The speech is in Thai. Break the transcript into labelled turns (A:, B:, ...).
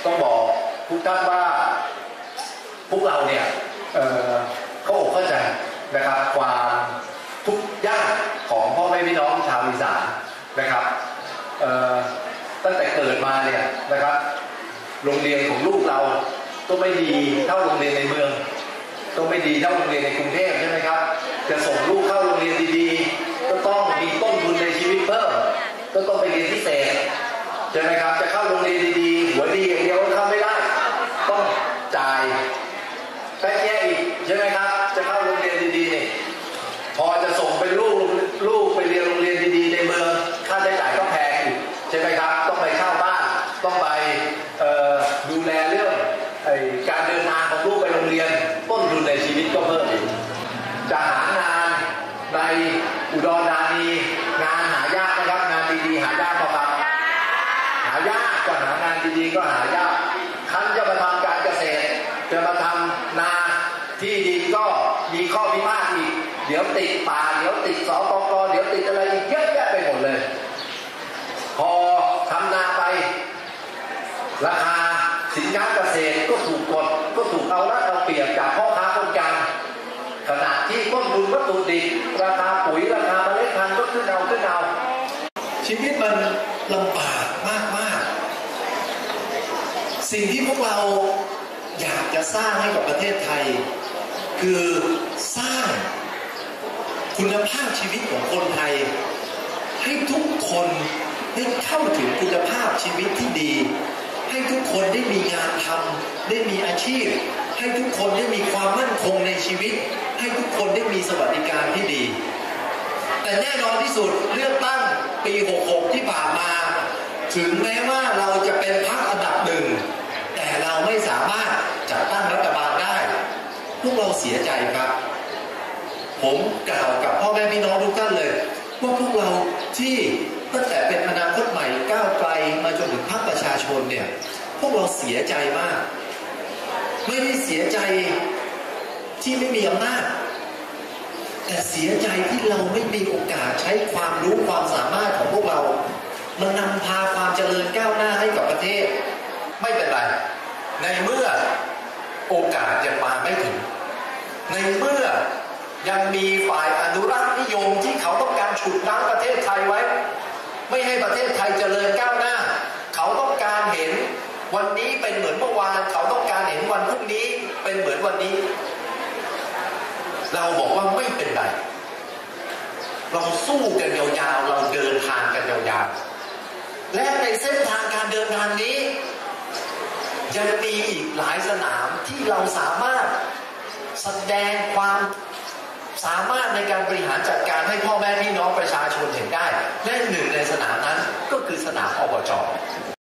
A: ต้องบอกทุกท่านว่าพวกเราเนี่ยเข้าอกเข้าใจนะครับความทุกข์ยากของพ่อแม่พี่น้องชาวอีสานนะครับตั้งแต่เกิดมาเนี่ยนะครับโรงเรียนของลูกเราก็ไม่ดีเท่าโรงเรียนในเมืองก็ไม่ดีเท่าโรงเรียนในกรุงเทพใช่ไหมครับจะส่งลูกเข้าโรงเรียนดีๆก็ต้องมีต้นทุนในชีวิตเพิ่มก็ต้องไปเรียนพิเศษใช่ไหมครับจะเข้าโรงเรียนดีๆหัวดีอย่างเดียวเข้าไม่ได้ต้องจ่ายแป๊ะแยะอีกใช่ไหมครับจะเข้าโรงเรียนดีๆเนี่ยพอจะส่งไปลูกไปเรียนโรงเรียนดีๆในเมืองค่าใช้จ่ายก็แพงอีกใช่ไหมครับต้องไปเช่าบ้านต้องไปดูแลเรื่องการเดินทางของลูกไปโรงเรียนต้นทุนในชีวิตก็เพิ่มอีกจะหางานในอุดรธานีงานหายากนะครับงานดีๆหายากมากครับหายากก็หางานดีๆก็หายากท่านจะมาทำการเกษตรจะมาทำนาที่ดินก็มีข้อพิพาทอีกเดี๋ยวติดป่าเดี๋ยวติดสปก.เดี๋ยวติดอะไรอีกเยอะแยะไปหมดเลยพอทำนาไปราคาสินค้าเกษตรก็ถูกกดก็ถูกเอารัดเอาเปรียบจากพ่อค้าคนกลางขณะที่ต้นทุนวัตถุดิบราคาปุ๋ยราคาเมล็ดพันธุ์ก็ขึ้นเอาชีวิตมันลำบากมากสิ่งที่พวกเราอยากจะสร้างให้กับประเทศไทยคือสร้างคุณภาพชีวิตของคนไทยให้ทุกคนได้เข้าถึงคุณภาพชีวิตที่ดีให้ทุกคนได้มีงานทำได้มีอาชีพให้ทุกคนได้มีความมั่นคงในชีวิตให้ทุกคนได้มีสวัสดิการที่ดีแต่แน่นอนที่สุดเลือกตั้งปี 66 ที่ผ่านมาถึงแม้ว่าเราจะเป็นพรรคอันดับหนึ่งแต่เราไม่สามารถจัดตั้งรัฐบาลได้พวกเราเสียใจครับผมกล่าวกับพ่อแม่พี่น้องทุกท่านเลยว่าพวกเราที่ตั้งแต่เป็นอนาคตใหม่ก้าวไกลมาจนถึงพรรคประชาชนเนี่ยพวกเราเสียใจมากไม่ได้เสียใจที่ไม่มีอำนาจแต่เสียใจที่เราไม่มีโอกาสใช้ความรู้ความสามารถของพวกเรามานำพาความเจริญก้าวหน้าให้กับประเทศไม่เป็นไรในเมื่อโอกาสยังมาไม่ถึงในเมื่อยังมีฝ่ายอนุรักษ์นิยมที่เขาต้องการฉุดรั้งประเทศไทยไว้ไม่ให้ประเทศไทยเจริญก้าวหน้าเขาต้องการเห็นวันนี้เป็นเหมือนเมื่อวานเขาต้องการเห็นวันพรุ่งนี้เป็นเหมือนวันนี้เราบอกว่าไม่เป็นไรเราสู้กันยาวๆเราเดินทางกันยาวๆและในเส้นทางการเดินทางนี้ยังมีอีกหลายสนามที่เราสามารถแสดงความสามารถในการบริหารจัดการให้พ่อแม่พี่น้องประชาชนเห็นได้และหนึ่งในสนามนั้นก็คือสนามอบจ.